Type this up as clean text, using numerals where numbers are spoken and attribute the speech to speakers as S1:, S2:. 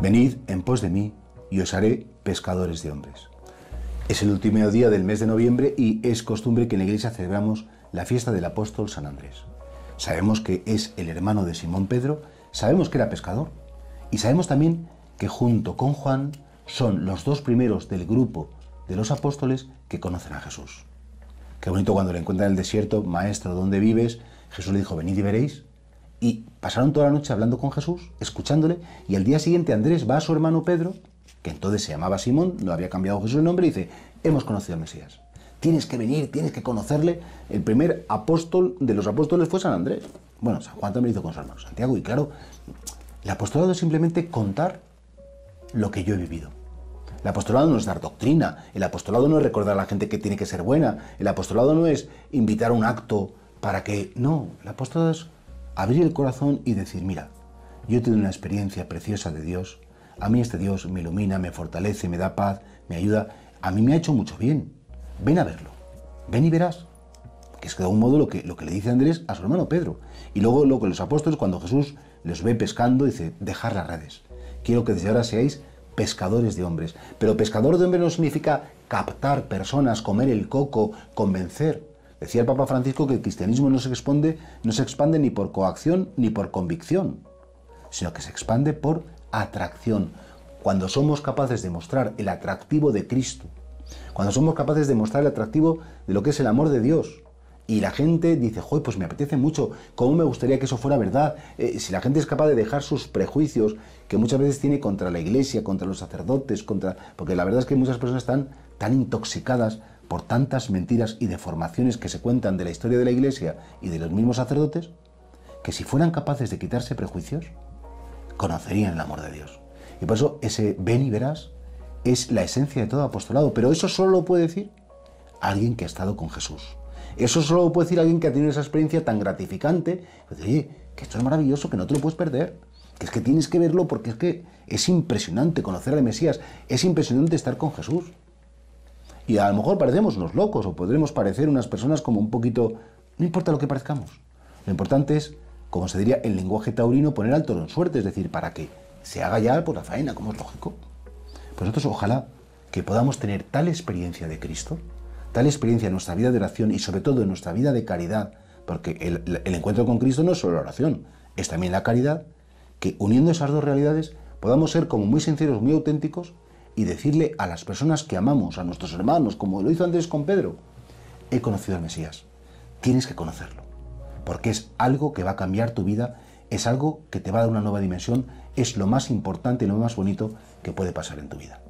S1: Venid en pos de mí y os haré pescadores de hombres. Es el último día del mes de noviembre y es costumbre que en la iglesia celebramos la fiesta del apóstol San Andrés. Sabemos que es el hermano de Simón Pedro, sabemos que era pescador y sabemos también que junto con Juan son los dos primeros del grupo de los apóstoles que conocen a Jesús. Qué bonito cuando le encuentran en el desierto: Maestro, ¿dónde vives? Jesús le dijo: venid y veréis. Y pasaron toda la noche hablando con Jesús, escuchándole, y al día siguiente Andrés va a su hermano Pedro, que entonces se llamaba Simón, no había cambiado Jesús el nombre, y dice: hemos conocido al Mesías. Tienes que venir, tienes que conocerle. El primer apóstol de los apóstoles fue San Andrés. Bueno, San Juan también lo hizo con su hermano Santiago. Y claro, el apostolado es simplemente contar lo que yo he vivido. El apostolado no es dar doctrina, el apostolado no es recordar a la gente que tiene que ser buena, el apostolado no es invitar a un acto para que... No, el apostolado es abrir el corazón y decir: mira, yo he tenido una experiencia preciosa de Dios, a mí este Dios me ilumina, me fortalece, me da paz, me ayuda, a mí me ha hecho mucho bien, ven a verlo, ven y verás. Que es de algún modo lo que le dice Andrés a su hermano Pedro. Y luego lo que los apóstoles, cuando Jesús los ve pescando, dice: dejad las redes, quiero que desde ahora seáis pescadores de hombres. Pero pescador de hombres no significa captar personas, comer el coco, convencer. Decía el Papa Francisco que el cristianismo no se expande ni por coacción ni por convicción, sino que se expande por atracción. Cuando somos capaces de mostrar el atractivo de Cristo, cuando somos capaces de mostrar el atractivo de lo que es el amor de Dios, y la gente dice: joder, pues me apetece mucho, ¿cómo me gustaría que eso fuera verdad? Si la gente es capaz de dejar sus prejuicios que muchas veces tiene contra la iglesia, contra los sacerdotes, porque la verdad es que muchas personas están tan intoxicadas por tantas mentiras y deformaciones que se cuentan de la historia de la iglesia y de los mismos sacerdotes, que si fueran capaces de quitarse prejuicios, conocerían el amor de Dios. Y por eso ese ven y verás es la esencia de todo apostolado. Pero eso solo lo puede decir alguien que ha estado con Jesús. Eso solo lo puede decir alguien que ha tenido esa experiencia tan gratificante. Oye, que esto es maravilloso, que no te lo puedes perder, que es que tienes que verlo, porque es que es impresionante conocer al Mesías, es impresionante estar con Jesús. Y a lo mejor parecemos unos locos, o podremos parecer unas personas como un poquito... No importa lo que parezcamos. Lo importante es, como se diría en lenguaje taurino, poner al toro en suerte, es decir, para que se haga ya por la faena, como es lógico. Pues nosotros ojalá que podamos tener tal experiencia de Cristo, tal experiencia en nuestra vida de oración y sobre todo en nuestra vida de caridad, porque el encuentro con Cristo no es solo la oración, es también la caridad, que uniendo esas dos realidades podamos ser como muy sinceros, muy auténticos y decirle a las personas que amamos, a nuestros hermanos, como lo hizo Andrés con Pedro: he conocido al Mesías, tienes que conocerlo, porque es algo que va a cambiar tu vida, es algo que te va a dar una nueva dimensión, es lo más importante y lo más bonito que puede pasar en tu vida.